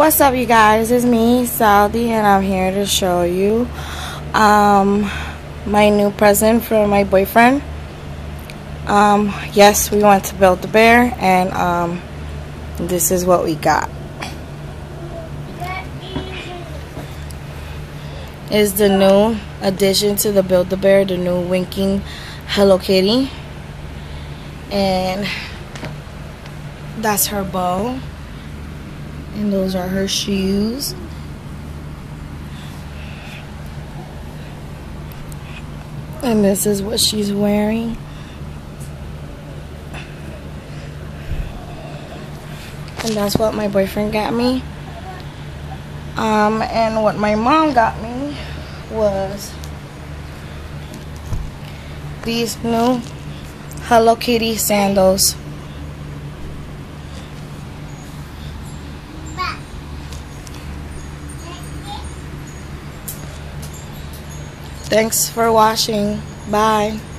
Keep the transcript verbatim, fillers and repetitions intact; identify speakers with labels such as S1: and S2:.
S1: What's up, you guys? It's me, Saudi, and I'm here to show you um, my new present for my boyfriend. Um, yes, we went to Build-A-Bear, and um, this is what we got. Is the new addition to the Build-A-Bear, the new winking Hello Kitty, and that's her bow. And those are her shoes. And this is what she's wearing. And that's what my boyfriend got me. Um, and what my mom got me was these new Hello Kitty sandals. Thanks for watching. Bye.